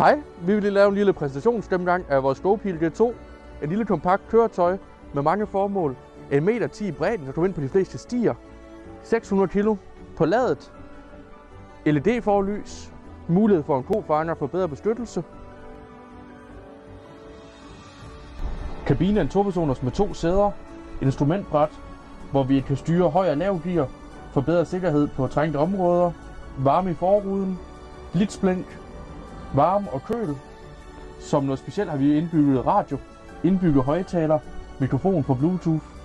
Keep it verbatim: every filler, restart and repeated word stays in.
Hej, vi vil lige lave en lille præsentationsgennemgang af vores GoPil G to. Et lille kompakt køretøj med mange formål. en meter ti i bredden, så du ind på de fleste stier. seks hundrede kilo på ladet. L E D-forlys. Mulighed for en kofanger for bedre beskyttelse. Kabine er en topersoners med to sæder. Instrumentbræt, hvor vi kan styre høj og lav gear for bedre sikkerhed på trængte områder. Varme i forruden. Blitzblink. Varme og køl. Som noget specielt har vi indbygget radio, indbygget højttaler, mikrofon for Bluetooth.